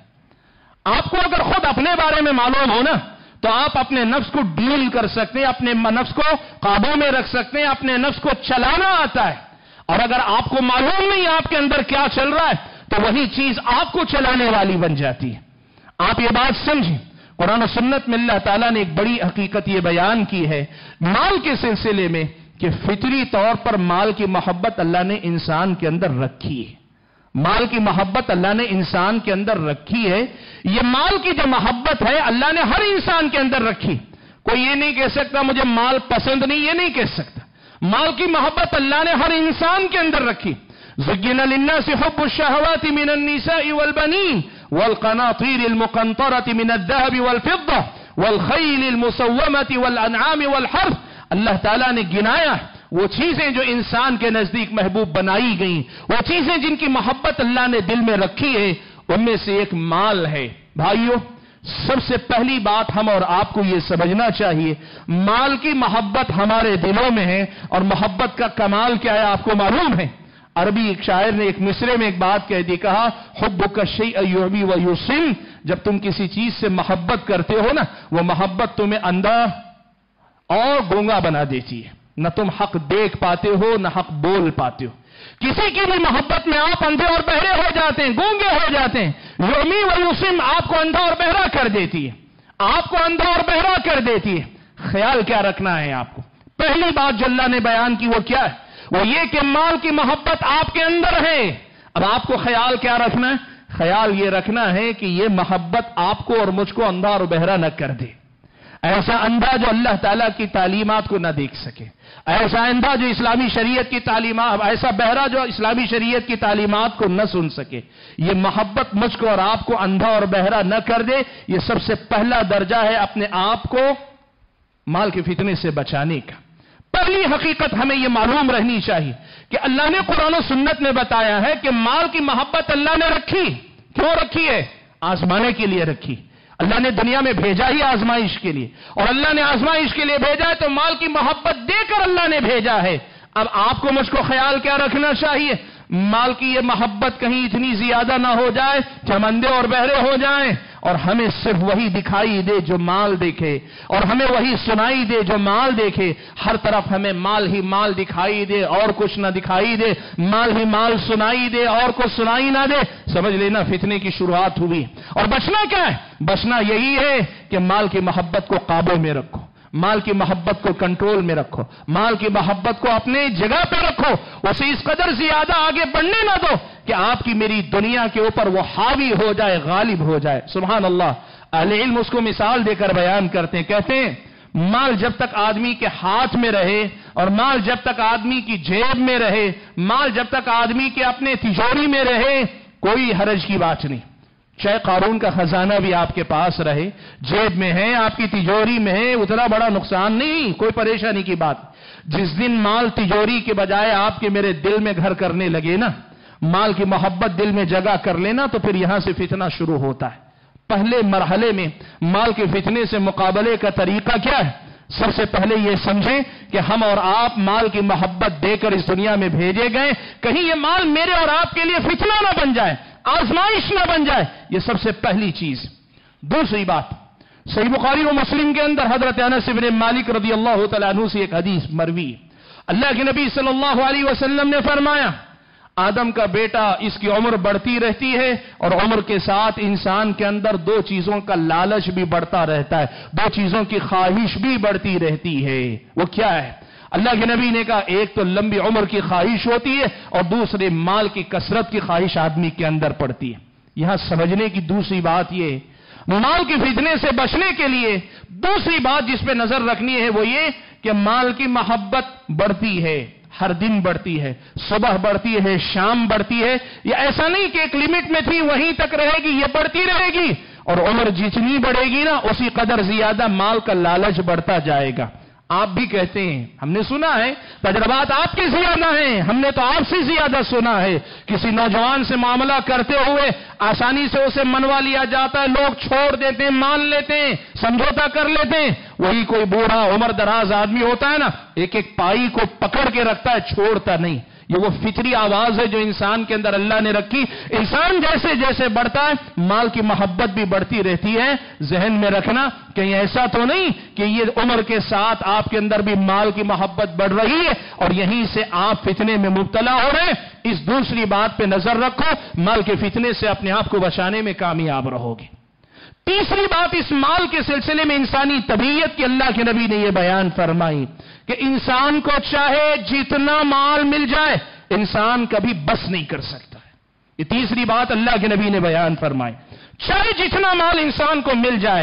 آپ کو اگر خود اپنے بارے میں معلوم ہو نا تو آپ اپنے نفس کو ڈیل کر سکتے ہیں، اپنے نفس کو قابو میں رکھ سکتے ہیں، اپنے نفس کو چلانا آتا ہے۔ اور اگر آپ کو معلوم نہیں آپ کے اندر کیا چل رہا ہے تو وہی چیز آپ کو چلانے والی بن جاتی ہے۔ آپ یہ بات سمجھیں، قرآن و سنت میں اللہ تعالیٰ نے ایک بڑی حقیقت یہ بیان کی ہے مال کے سلسلے میں کہ فطری طور پر مال کی محبت اللہ نے انسان کے اندر رکھی ہے۔ مال کی محبت اللہ نے انسان کے اندر رکھی ہے۔ یہ مال کی جو محبت ہے اللہ نے ہر انسان کے اندر رکھی۔ کوئی یہ نہیں کہہ سکتا مجھے مال پسند نہیں، یہ نہیں کہہ سکتا۔ مال کی محبت اللہ نے ہر انسان کے اندر رکھی۔ زُيِّنَ لِلنَّاسِ حُبُّ الشَّهَوَاتِ مِنَ النِّسَاءِ وَالْبَنِينَ وَالْقَنَاطِيرِ الْمُقَنطَرَةِ مِنَ الذَّهَبِ وَالْفِضَّةِ وَالْخَيْلِ الْمُسَوَّمَةِ وَالْأَنْعَامِ وَالْحَرْثِ. اللہ تعالیٰ نے گنایا وہ چیزیں جو انسان کے نزدیک محبوب بنائی گئیں، وہ چیزیں جن کی محبت اللہ نے دل میں رکھی ہے، ان میں سے ایک مال ہے. بھائیو، سب سے پہلی بات ہم اور آپ کو یہ سمجھنا چاہیے، مال کی محبت ہمارے دلوں میں ہے، اور محبت کا کمال کیا ہے آپ کو معلوم ہے. عربی ایک شاعر نے ایک مصرے میں ایک بات کہہ دی، کہا حبک الشیء یعمی و یسم. جب تم کسی چیز سے محبت کرتے ہو نا، وہ محبت تمہیں اندھا اور گونگا بنا دیتی ہے، نہ تم حق دیکھ پاتے ہو نہ حق بول پاتے ہو. کسی کی بھی محبت میں آپ اندھے اور بہرے ہو جاتے ہیں، گونگے ہو جاتے ہیں. یومی و یوسم آپ کو اندھا اور بہرا کر دیتی ہے، آپ کو اندھا اور بہرا کر دیتی ہے. خیال کیا رکھنا ہے آپ کو؟ پہلی بات جو اللہ نے بیان کی وہ کیا ہے؟ وہ یہ کہ مال کی محبت آپ کے اندر ہے. اب آپ کو خیال کیا رکھنا ہے؟ خیال یہ رکھنا ہے کہ یہ محبت آپ کو اور مجھ کو اندھا اور بہرا نہ کر دے. ایسا اندھا جو اللہ تعالیٰ کی تعلیمات کو نہ دیکھ سکے، ایسا اندھا جو اسلامی شریعت کی تعلیمات، ایسا بہرا جو اسلامی شریعت کی تعلیمات کو نہ سن سکے. یہ محبت مجھ کو اور آپ کو اندھا اور بہرا نہ کر دے. یہ سب سے پہلا درجہ ہے اپنے آپ کو مال کے فتنے سے بچانے کا. پہلی حقیقت ہمیں یہ معلوم رہنی چاہیے کہ اللہ نے قرآن و سنت میں بتایا ہے کہ مال کی محبت اللہ نے رکھی. کیوں رکھی ہے؟ آزمانے کے لیے رکھی. اللہ نے دنیا میں بھیجا ہی آزمائش کے لیے، اور اللہ نے آزمائش کے لیے بھیجا ہے تو مال کی محبت دے کر اللہ نے بھیجا ہے. اب آپ کو مجھ کو خیال کیا رکھنا چاہیے؟ مال کی یہ محبت کہیں اتنی زیادہ نہ ہو جائے کہ ہم اندھے اور بہرے ہو جائیں، اور ہمیں صرف وہی دکھائی دے جو مال دیکھے، اور ہمیں وہی سنائی دے جو مال دیکھے. ہر طرف ہمیں مال ہی مال دکھائی دے اور کچھ نہ دکھائی دے، مال ہی مال سنائی دے اور کچھ سنائی نہ دے. سمجھ لینا فتنے کی شروعات ہوئی. اور بچنا کیا ہے؟ بچنا یہی ہے کہ مال کی محبت کو قابو میں رکھو، مال کی محبت کو کنٹرول میں رکھو، مال کی محبت کو اپنے جگہ پہ رکھو. اسے اس قدر زیادہ آگے بڑھنے نہ دو کہ آپ کی میری دنیا کے اوپر وہ حاوی ہو جائے، غالب ہو جائے. سبحان اللہ. اہل علم اس کو مثال دے کر بیان کرتے ہیں، کہتے ہیں مال جب تک آدمی کے ہاتھ میں رہے، اور مال جب تک آدمی کی جیب میں رہے، مال جب تک آدمی کے اپنے تجوری میں رہے، کوئی حرج کی بات نہیں. چاہے قارون کا خزانہ بھی آپ کے پاس رہے، جیب میں ہے، آپ کی تجوری میں ہے، اتنا بڑا نقصان نہیں، کوئی پریشانی کی بات. جس دن مال تجوری کے بجائے آپ کے میرے دل میں گھر کرنے لگے نا، مال کی محبت دل میں جگہ کر لینا، تو پھر یہاں سے فتنہ شروع ہوتا ہے. پہلے مرحلے میں مال کے فتنے سے مقابلے کا طریقہ کیا ہے؟ سب سے پہلے یہ سمجھیں کہ ہم اور آپ مال کی محبت دے کر اس دنیا میں بھیجے گئے، کہیں یہ مال میرے اور آپ کے لیے فتنہ نہ بن جائے، آزمائش نہ بن جائے. یہ سب سے پہلی چیز. دوسری بات، صحیح بخاری و مسلم کے اندر حضرت انس بن مالک رضی اللہ تعالیٰ عنہ سے ایک حدیث مروی. اللہ کے نبی صلی اللہ علیہ وسلم نے فرمایا، آدم کا بیٹا اس کی عمر بڑھتی رہتی ہے، اور عمر کے ساتھ انسان کے اندر دو چیزوں کا لالچ بھی بڑھتا رہتا ہے، دو چیزوں کی خواہش بھی بڑھتی رہتی ہے. وہ کیا ہے؟ اللہ کے نبی نے کہا ایک تو لمبی عمر کی خواہش ہوتی ہے، اور دوسرے مال کی کثرت کی خواہش آدمی کے اندر پڑتی ہے. یہاں سمجھنے کی دوسری بات یہ ہے، مال کے فتنے سے بچنے کے لیے دوسری بات جس پہ نظر رکھنی ہے وہ یہ کہ مال کی محبت بڑھتی ہے، ہر دن بڑھتی ہے، صبح بڑھتی ہے، شام بڑھتی ہے. یہ ایسا نہیں کہ ایک لمٹ میں تھی وہیں تک رہے گی، یہ بڑھتی رہے گی. اور عمر جتنی بڑھے گی نا، اسی قدر زیادہ مال کا لالچ بڑھتا جائے گا. آپ بھی کہتے ہیں، ہم نے سنا ہے، تجربات آپ کے زیادہ ہیں، ہم نے تو آپ سے زیادہ سنا ہے. کسی نوجوان سے معاملہ کرتے ہوئے آسانی سے اسے منوا لیا جاتا ہے، لوگ چھوڑ دیتے ہیں، مان لیتے ہیں، سمجھوتا کر لیتے ہیں. وہی کوئی بوڑھا عمر دراز آدمی ہوتا ہے نا، ایک ایک پائی کو پکڑ کے رکھتا ہے، چھوڑتا نہیں. یہ وہ فطری آواز ہے جو انسان کے اندر اللہ نے رکھی. انسان جیسے جیسے بڑھتا ہے مال کی محبت بھی بڑھتی رہتی ہے. ذہن میں رکھنا کہیں ایسا تو نہیں کہ یہ عمر کے ساتھ آپ کے اندر بھی مال کی محبت بڑھ رہی ہے اور یہیں سے آپ فتنے میں مبتلا ہو رہے ہیں. اس دوسری بات پہ نظر رکھو، مال کے فتنے سے اپنے آپ کو بچانے میں کامیاب رہو گے. تیسری بات اس مال کے سلسلے میں انسانی طبیعت کی اللہ کے نبی نے یہ بیان فرمائی کہ انسان کو چاہے جتنا مال مل جائے انسان کبھی بس نہیں کر سکتا ہے. یہ تیسری بات اللہ کے نبی نے بیان فرمائی. چاہے جتنا مال انسان کو مل جائے،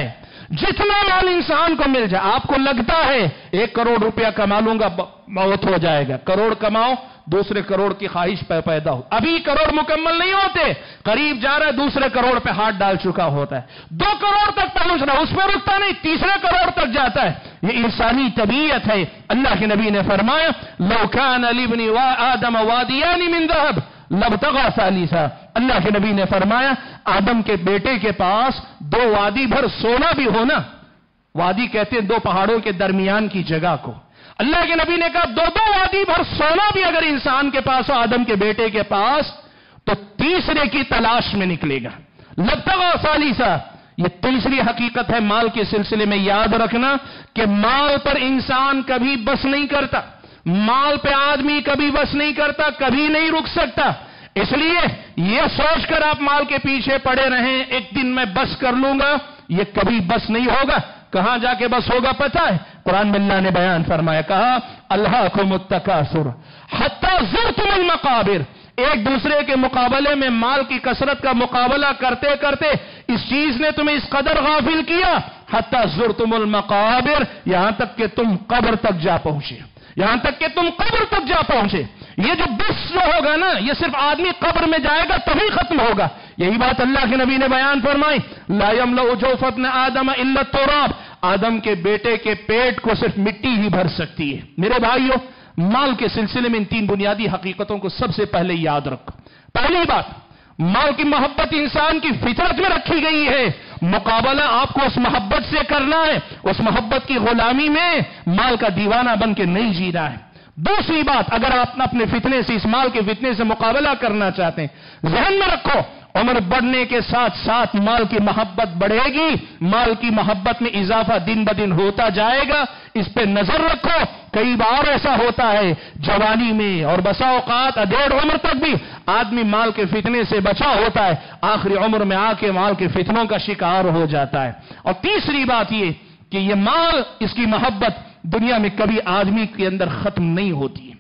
जितना माल इंसान को मिल जाए, आपको लगता है एक करोड़ रुपया कमा लूंगा बहुत हो जाएगा, करोड़ कमाओ दूसरे करोड़ की ख्वाहिश पे पैदा हो, अभी करोड़ मुकम्मल नहीं होते, करीब जा रहा है दूसरे करोड़ पे हाथ डाल चुका होता है, दो करोड़ तक पहुंच रहा है, उस पर रुकता नहीं, तीसरे करोड़ तक जाता है। ये इंसानी तबीयत है। अल्लाह के नबी ने फरमाया लौ कान लिब्नि आदम वादियानी मिन ज़हब लबतगा सालिसा। अल्लाह के नबी ने फरमाया आदम के बेटे के पास दो वादी भर सोना भी हो ना, वादी कहते हैं दो पहाड़ों के दरमियान की जगह को, अल्लाह के नबी ने कहा दो दो वादी भर सोना भी अगर इंसान के पास हो, आदम के बेटे के पास, तो तीसरे की तलाश में निकलेगा। लबतगा सालिसा, ये तीसरी हकीकत है माल के सिलसिले में। याद रखना कि माल पर इंसान कभी बस नहीं करता, माल पे आदमी कभी बस नहीं करता, कभी नहीं रुक सकता। इसलिए यह सोचकर आप माल के पीछे पड़े रहें एक दिन मैं बस कर लूंगा, यह कभी बस नहीं होगा। कहां जाके बस होगा पता है? कुरान में अल्लाह ने बयान फरमाया, कहा अल्हाकुमुत तकासुर हत्ता ज़ुरतुमुल मकाबिर, एक दूसरे के मुकाबले में माल की कसरत का मुकाबला करते करते इस चीज ने तुम्हें इस कदर गाफिल किया, हत्ता ज़ुरतुमुल मकाबिर, यहां तक कि तुम कब्र तक जा पहुंचे, यहां तक कि तुम कब्र तक जा पहुंचे। ये जो बस जो होगा ना, ये सिर्फ आदमी कब्र में जाएगा तभी खत्म होगा। यही बात अल्लाह के नबी ने बयान फरमाई, ला यमलउ जौफत न आदम इल्ला तुराब, आदम के बेटे के पेट को सिर्फ मिट्टी ही भर सकती है। मेरे भाइयों, माल के सिलसिले में इन तीन बुनियादी हकीकतों को सबसे पहले याद रखो। पहली बात, माल की मोहब्बत इंसान की फितरत में रखी गई है, मुकाबला आपको उस मोहब्बत से करना है, उस मोहब्बत की गुलामी में माल का दीवाना बन के नहीं जीना है। दूसरी बात, अगर आप अपने फितने से, इस माल के फितने से मुकाबला करना चाहते हैं, जहन में रखो उम्र बढ़ने के साथ साथ माल की मोहब्बत बढ़ेगी, माल की मोहब्बत में इजाफा दिन ब दिन होता जाएगा, इस पे नजर रखो। कई बार ऐसा होता है जवानी में और बसा औकात अधेड़ उम्र तक भी आदमी माल के फितने से बचा होता है, आखिरी उम्र में आके माल के फितनों का शिकार हो जाता है। और तीसरी बात ये कि ये माल, इसकी मोहब्बत दुनिया में कभी आदमी के अंदर खत्म नहीं होती।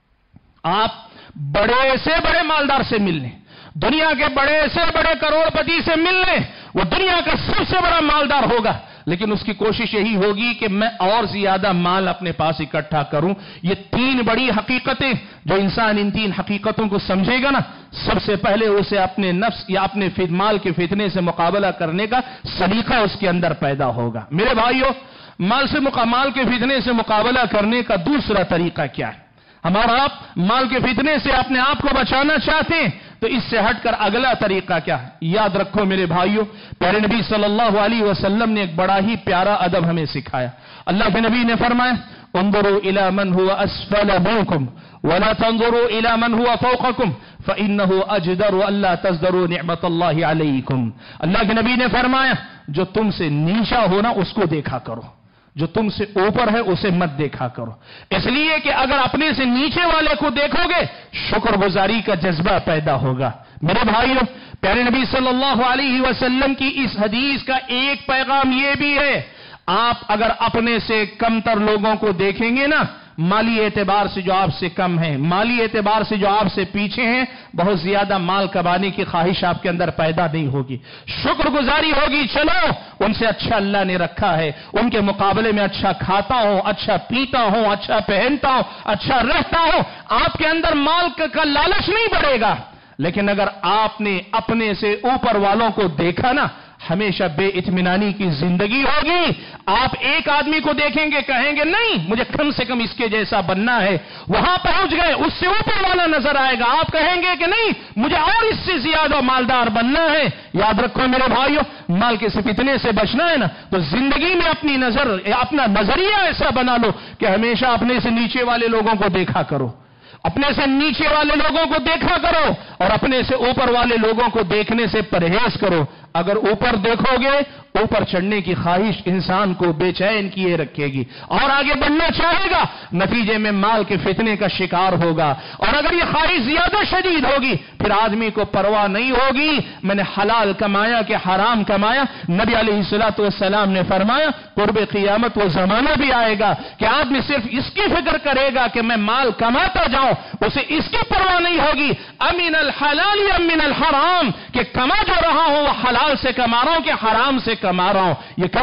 आप बड़े से बड़े मालदार से मिल लें, दुनिया के बड़े से बड़े करोड़पति से मिल लें, वो दुनिया का सबसे बड़ा मालदार होगा, लेकिन उसकी कोशिश यही होगी कि मैं और ज्यादा माल अपने पास इकट्ठा करूं। ये तीन बड़ी हकीकतें, जो इंसान इन तीन हकीकतों को समझेगा ना, सबसे पहले उसे अपने नफ्स या अपने माल के फितने से मुकाबला करने का सलीका उसके अंदर पैदा होगा। मेरे भाइयों, माल से माल के फितने से मुकाबला करने का दूसरा तरीका क्या है? हमारा आप माल के फितने से अपने आप को बचाना चाहते हैं, तो इससे हटकर अगला तरीका क्या है? याद रखो मेरे भाइयों, प्यारे नबी सल्लल्लाहु अलैहि वसल्लम ने एक बड़ा ही प्यारा अदब हमें सिखाया। अल्लाह के नबी ने फरमाया, उन्जुरू इला मन हुवा अस्फल मिनकुम वला तंजुरू इला मन हुवा फौककुम फइन्नहु अजदरु अल्ला तज़दरू निअमतल्लाहि अलैकुम। अल्लाह के नबी ने फरमाया, जो तुमसे नीचा हो ना उसको देखा करो, जो तुमसे ऊपर है उसे मत देखा करो। इसलिए कि अगर अपने से नीचे वाले को देखोगे, शुक्रगुजारी का जज्बा पैदा होगा। मेरे भाइयों, प्यारे नबी सल्लल्लाहु अलैहि वसल्लम की इस हदीस का एक पैगाम यह भी है, आप अगर अपने से कमतर लोगों को देखेंगे ना, माली एतबार से जो आपसे कम है, माली एतबार से जो आपसे पीछे हैं, बहुत ज्यादा माल कमाने की ख्वाहिश आपके अंदर पैदा नहीं होगी, शुक्रगुजारी होगी। चलो उनसे अच्छा अल्लाह ने रखा है, उनके मुकाबले में अच्छा खाता हूं, अच्छा पीता हूं, अच्छा पहनता हूं, अच्छा रहता हूं, आपके अंदर माल का लालच नहीं बढ़ेगा। लेकिन अगर आपने अपने से ऊपर वालों को देखा ना, हमेशा बेइत्मीनानी की जिंदगी होगी। आप एक आदमी को देखेंगे, कहेंगे नहीं मुझे कम से कम इसके जैसा बनना है, वहां पहुंच गए उससे ऊपर वाला नजर आएगा, आप कहेंगे कि नहीं मुझे और इससे ज्यादा मालदार बनना है। याद रखो मेरे भाइयों, माल के फितने से बचना है ना, तो जिंदगी में अपनी नजर, अपना नजरिया ऐसा बना लो कि हमेशा अपने से नीचे वाले लोगों को देखा करो, अपने से नीचे वाले लोगों को देखा करो और अपने से ऊपर वाले लोगों को देखने से परहेज करो। अगर ऊपर देखोगे, ऊपर चढ़ने की ख्वाहिश इंसान को बेचैन किए रखेगी और आगे बढ़ना चाहेगा, नतीजे में माल के फितने का शिकार होगा। और अगर ये ख्वाहिश ज्यादा शदीद होगी, फिर आदमी को परवाह नहीं होगी मैंने हलाल कमाया कि हराम कमाया। नबी अलैहिस्सलातु वस्सलाम ने फरमाया, कुर्ब क़ियामत वो जमाना भी आएगा कि आदमी सिर्फ इसकी फिक्र करेगा कि मैं माल कमाता जाऊं, उसे इसकी परवाह नहीं होगी अमीनल हलाल या अमीनल हराम, कि कमा जो रहा हूं वो हलाल से कमा रहा हूं कि हराम से कमा रहा हूं। ये कब?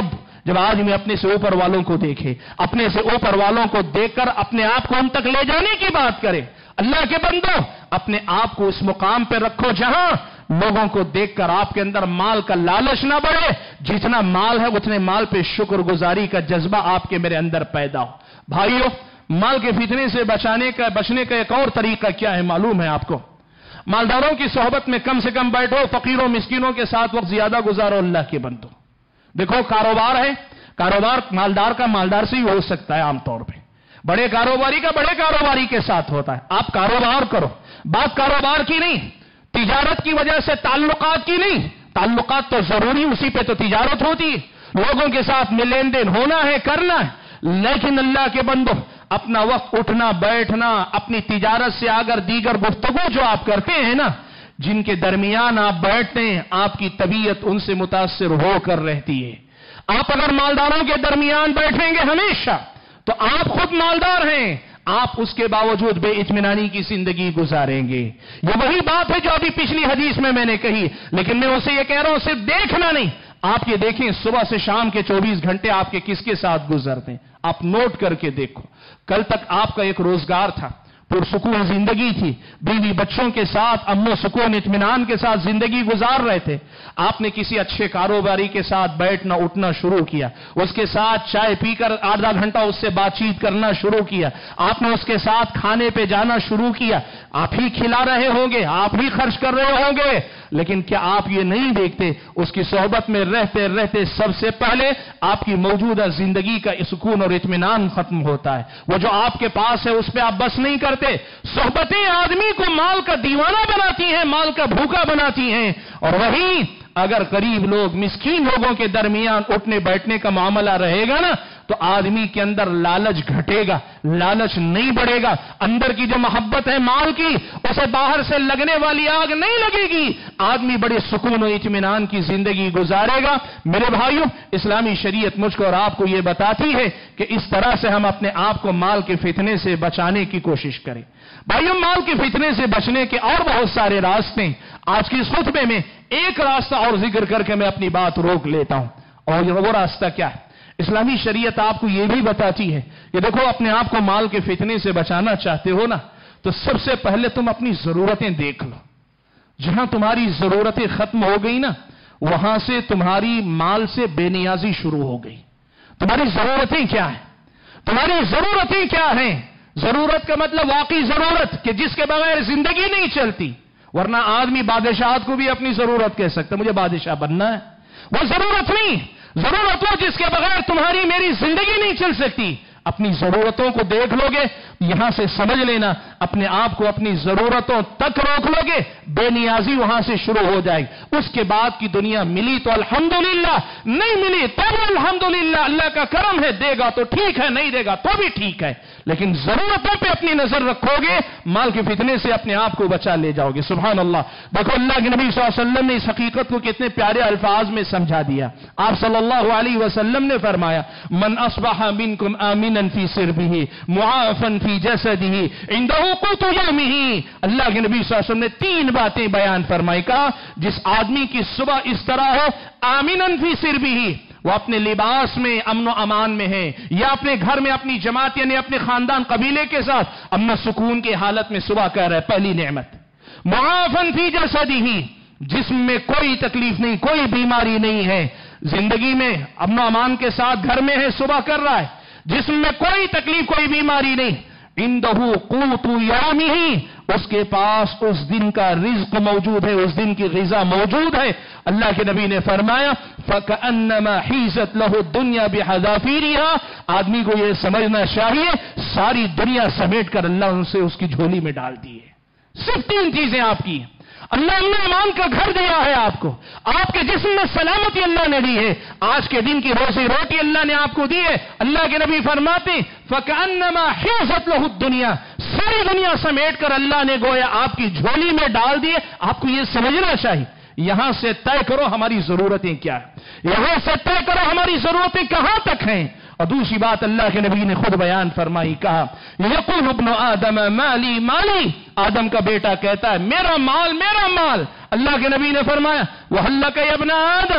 جب آدمی اپنے سے اوپر والوں کو دیکھے، اپنے سے اوپر والوں کو دیکھ کر اپنے آپ کو ان تک لے جانے کی بات کرے۔ اللہ کے بندو، اپنے آپ کو اس مقام پہ رکھو جہاں لوگوں کو دیکھ کر آپ کے اندر مال کا لالچ نہ بڑھے، جتنا مال ہے اتنے مال پہ شکر گزاری کا جذبہ آپ کے میرے اندر پیدا ہو۔ بھائیو، مال کے فتنے سے بچانے کا بچنے کا ایک اور طریقہ کیا ہے معلوم ہے آپ کو؟ مالداروں کی صحبت میں کم سے کم بیٹھو، فقیروں مسکینوں کے ساتھ وقت زیادہ گزارو اللہ کے بندو۔ دیکھو، کاروبار ہے، کاروبار مالدار کا مالدار سے ہی ہو سکتا ہے عام طور پہ، بڑے کاروباری کا بڑے کاروباری کے ساتھ ہوتا ہے۔ آپ کاروبار کرو، بات کاروبار کی نہیں، تجارت کی وجہ سے تعلقات کی نہیں، تعلقات تو ضروری، اسی پہ تو تجارت ہوتی ہے، لوگوں کے ساتھ میں لین دین ہونا ہے، کرنا ہے، لیکن اللہ کے بندو اپنا وقت اٹھنا بیٹھنا، اپنی تجارت سے اگر دیگر گفتگو جو آپ کرتے ہیں نا، جن کے درمیان آپ بیٹھتے ہیں، آپ کی طبیعت ان سے متاثر ہو کر رہتی ہے۔ آپ اگر مالداروں کے درمیان بیٹھیں گے ہمیشہ تو آپ خود مالدار ہیں، آپ اس کے باوجود بے اطمینانی کی زندگی گزاریں گے۔ یہ وہی بات ہے جو ابھی پچھلی حدیث میں میں نے کہی، لیکن میں اسے یہ کہہ رہا ہوں صرف دیکھنا نہیں، آپ یہ دیکھیں صبح سے شام کے چوبیس گھنٹے آپ کے کس کے ساتھ گزرتے ہیں، آپ نوٹ کر کے دیکھو۔ کل تک آپ کا ایک روزگار تھا، پرسکون زندگی تھی، بیوی بچوں کے ساتھ امن و سکون اطمینان کے ساتھ زندگی گزار رہے تھے۔ آپ نے کسی اچھے کاروباری کے ساتھ بیٹھنا اٹھنا شروع کیا، اس کے ساتھ چائے پی کر آدھا گھنٹہ اس سے بات چیت کرنا شروع کیا، آپ نے اس کے ساتھ کھانے پہ جانا شروع کیا، آپ ہی کھلا رہے ہوں گے، آپ ہی خرچ کر رہے ہوں گے، لیکن کیا آپ یہ نہیں دیکھتے اس کی صحبت میں رہتے رہتے سب سے پہلے آپ کی موجودہ زندگی کا سکون اور اطمینان ختم ہوتا ہے۔ وہ جو آپ کے پاس ہے اس پہ آپ بس نہیں کرتے۔ صحبتیں آدمی کو مال کا دیوانہ بناتی ہیں، مال کا بھوکا بناتی ہیں، اور وہیں اگر غریب لوگ مسکین لوگوں کے درمیان اٹھنے بیٹھنے کا معاملہ رہے گا نا تو آدمی کے اندر لالچ گھٹے گا، لالچ نہیں بڑھے گا، اندر کی جو محبت ہے مال کی اسے باہر سے لگنے والی آگ نہیں لگے گی، آدمی بڑے سکون و اطمینان کی زندگی گزارے گا۔ میرے بھائیوں، اسلامی شریعت مجھ کو اور آپ کو یہ بتاتی ہے کہ اس طرح سے ہم اپنے آپ کو مال کے فتنے سے بچانے کی کوشش کریں۔ بھائیوں، مال کے فتنے سے بچنے کے اور بہت سارے راستے، آج کی اس خطبے میں ایک راستہ اور ذکر کر کے میں اپنی بات روک لیتا ہوں، اور وہ راستہ کیا ہے؟ اسلامی شریعت آپ کو یہ بھی بتاتی ہے کہ دیکھو، اپنے آپ کو مال کے فتنے سے بچانا چاہتے ہو نا تو سب سے پہلے تم اپنی ضرورتیں دیکھ لو۔ جہاں تمہاری ضرورتیں ختم ہو گئی نا، وہاں سے تمہاری مال سے بے نیازی شروع ہو گئی۔ تمہاری ضرورتیں کیا ہیں؟ تمہاری ضرورتیں کیا ہیں؟ ضرورت کا مطلب واقعی ضرورت کہ جس کے بغیر زندگی نہیں چلتی، ورنہ آدمی بادشاہت کو بھی اپنی ضرورت کہہ سکتا ہے، مجھے بادشاہ بننا ہے، وہ ضرورت نہیں، ضرورت وہ جس کے بغیر تمہاری میری زندگی نہیں چل سکتی۔ اپنی ضرورتوں کو دیکھ لو گے، یہاں سے سمجھ لینا اپنے آپ کو اپنی ضرورتوں تک روک لو گے، بے نیازی وہاں سے شروع ہو جائے گی۔ اس کے بعد کی دنیا ملی تو الحمدللہ، نہیں ملی تو بھی الحمدللہ، اللہ کا کرم ہے، دے گا تو ٹھیک ہے، نہیں دے گا تو بھی ٹھیک ہے، لیکن ضرورتوں پہ اپنی نظر رکھو گے، مال کے فتنے سے اپنے آپ کو بچا لے جاؤ گے۔ سبحان اللہ۔ دیکھو، اللہ کے نبی صلی اللہ علیہ وسلم نے اس حقیقت کو کتنے پیارے الفاظ میں سمجھا دیا۔ آپ صلی اللہ علیہ وسلم نے فرمایا، من اصبح منکم آمنا فی سربہ معافا فی جسدہ عنده قوت یومہ۔ اللہ کے نبی صلی اللہ علیہ وسلم نے تین باتیں بیان فرمائی، کہا جس آدمی کی صبح اس طرح ہو، آمنا فی سربہ، وہ اپنے لباس میں امن و امان میں ہے، یا اپنے گھر میں اپنی جماعت یعنی اپنے خاندان قبیلے کے ساتھ امن و سکون کی حالت میں صبح کہہ رہا ہے، پہلی نعمت۔ معافا فی جسدہ، جسم میں کوئی تکلیف نہیں، کوئی بیماری نہیں ہے، زندگی میں امن و امان کے ساتھ گھر میں ہے، صبح کر رہا ہے، جسم میں کوئی تکلیف کوئی بیماری نہیں، عنده قوت یومہ، اس کے پاس اس دن کا رزق موجود ہے، اس دن کی غذا موجود ہے۔ اللہ کے نبی نے فرمایا، فَكَأَنَّمَا حِيزَتْ لَهُ الدُّنْيَا بِحَذَافِيرِهَا، آدمی کو یہ سمجھنا چاہیے ساری دنیا سمیٹ کر اللہ ان سے اس کی جھولی میں ڈال دی ہے۔ صرف تین چیزیں آپ کی ہیں، اللہ نے امان کا گھر دیا ہے آپ کو، آپ کے جسم میں سلامتی اللہ نے دی ہے، آج کے دن کی روزی روٹی اللہ نے آپ کو دی ہے۔ اللہ کے نبی فرماتے فَكَأَنَّمَا حِيزَتْ لَهُ الدُّنْيَا، ساری دنیا سمیٹ کر اللہ نے گویا آپ کی جھولی میں ڈال دیے۔ آپ کو یہ سمجھنا چاہیے، یہاں سے طے کرو ہماری ضرورتیں کیا ہیں، یہاں سے طے کرو ہماری ضرورتیں کہاں تک ہیں۔ اور دوسری بات اللہ کے نبی نے خود بیان فرمائی، کہا یقول ابن آدم مالی مالی، آدم کا بیٹا کہتا ہے میرا مال میرا مال۔ اللہ کے نبی نے فرمایا وَهَلَّكَ يَا ابْنَ آدم،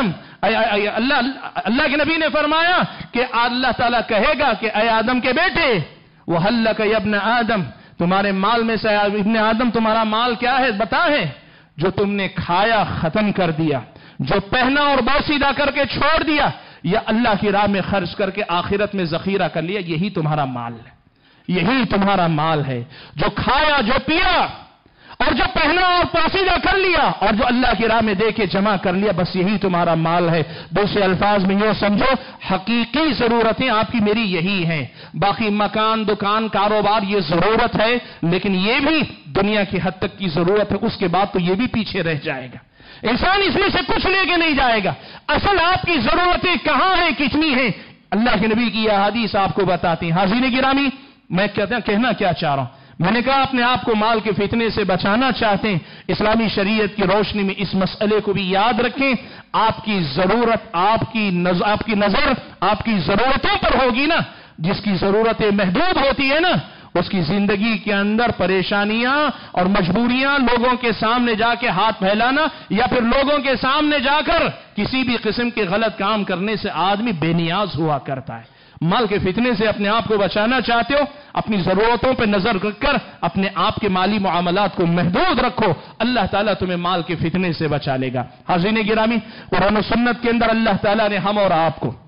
اللہ اللہ کے نبی نے فرمایا کہ اللہ تعالیٰ کہے گا کہ اے آدم کے بیٹے وَهَلَّكَ يَا ابْنَ آدم، تمہارے مال میں سے ابن آدم تمہارا مال کیا ہے بتا ہے؟ جو تم نے کھایا ختم کر دیا، جو پہنا اور بوسیدہ کر کے چھوڑ دیا، یا اللہ کی راہ میں خرچ کر کے آخرت میں ذخیرہ کر لیا، یہی تمہارا مال ہے، یہی تمہارا مال ہے۔ جو کھایا، جو پیا اور جو پہنا اور پوسیدہ کر لیا اور جو اللہ کی راہ میں دے کے جمع کر لیا، بس یہی تمہارا مال ہے۔ دوسرے الفاظ میں یوں سمجھو، حقیقی ضرورتیں آپ کی میری یہی ہیں۔ باقی مکان، دکان، کاروبار یہ ضرورت ہے، لیکن یہ بھی دنیا کی حد تک کی ضرورت ہے، اس کے بعد تو یہ بھی پیچھے رہ جائے گا۔ انسان اس میں سے کچھ لے کے نہیں جائے گا۔ اصل آپ کی ضرورتیں کہاں ہیں، کتنی ہیں، اللہ کے نبی کی یہ حدیث آپ کو بتاتی ہیں۔ حاضرین گرامی، میں کہتا ہوں کہنا کیا چاہ رہا ہوں، میں نے کہا اپنے آپ کو مال کے فتنے سے بچانا چاہتے ہیں، اسلامی شریعت کی روشنی میں اس مسئلے کو بھی یاد رکھیں۔ آپ کی ضرورت، آپ کی نظر آپ کی نظر آپ کی ضرورتوں پر ہوگی نا۔ جس کی ضرورتیں محدود ہوتی ہے نا، اس کی زندگی کے اندر پریشانیاں اور مجبوریاں، لوگوں کے سامنے جا کے ہاتھ پھیلانا یا پھر لوگوں کے سامنے جا کر کسی بھی قسم کے غلط کام کرنے سے آدمی بے نیاز ہوا کرتا ہے۔ مال کے فتنے سے اپنے آپ کو بچانا چاہتے ہو، اپنی ضرورتوں پہ نظر رکھ کر اپنے آپ کے مالی معاملات کو محدود رکھو، اللہ تعالیٰ تمہیں مال کے فتنے سے بچا لے گا۔ حاضرین گرامی، قرآن و سنت کے اندر اللہ تعالیٰ نے ہم اور آپ کو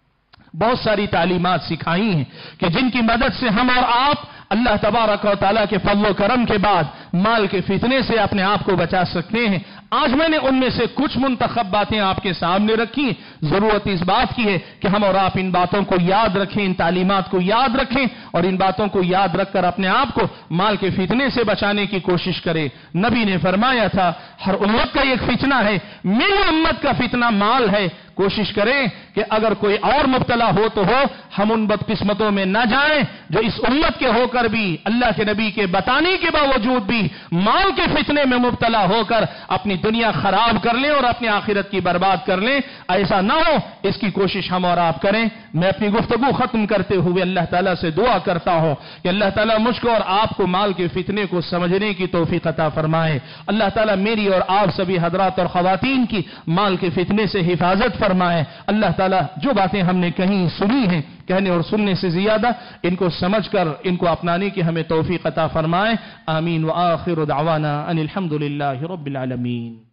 بہت ساری تعلیمات سکھائی ہیں کہ جن کی مدد سے ہم اور آپ اللہ تبارک و تعالیٰ کے فضل و کرم کے بعد مال کے فتنے سے اپنے آپ کو بچا سکتے ہیں۔ آج میں نے ان میں سے کچھ منتخب باتیں آپ کے سامنے رکھی۔ ضرورت اس بات کی ہے کہ ہم اور آپ ان باتوں کو یاد رکھیں، ان تعلیمات کو یاد رکھیں اور ان باتوں کو یاد رکھ کر اپنے آپ کو مال کے فتنے سے بچانے کی کوشش کریں۔ نبی نے فرمایا تھا ہر امت کا ایک فتنہ ہے، میری امت کا فتنہ مال ہے۔ کوشش کریں کہ اگر کوئی اور مبتلا ہو تو ہو، ہم ان بدقسمتوں میں نہ جائیں جو اس امت کے ہو کر بھی، اللہ کے نبی کے بتانے کے باوجود بھی مال کے فتنے میں مبتلا ہو کر اپنی دنیا خراب کر لیں اور اپنی آخرت کی برباد کر لیں۔ ایسا نہ ہو، اس کی کوشش ہم اور آپ کریں۔ میں اپنی گفتگو ختم کرتے ہوئے اللہ تعالیٰ سے دعا کرتا ہوں کہ اللہ تعالیٰ مجھ کو اور آپ کو مال کے فتنے کو سمجھنے کی توفیق عطا فرمائے۔ اللہ تعالیٰ میری اور آپ سبھی حضرات اور خواتین کی مال کے فتنے سے حفاظت فرمائے۔ اللہ تعالیٰ جو باتیں ہم نے کہیں سنی ہیں، کہنے اور سننے سے زیادہ ان کو سمجھ کر ان کو اپنانے کی ہمیں توفیق عطا فرمائے۔ آمین۔ وآخر دعوانا ان الحمد للہ رب العالمین۔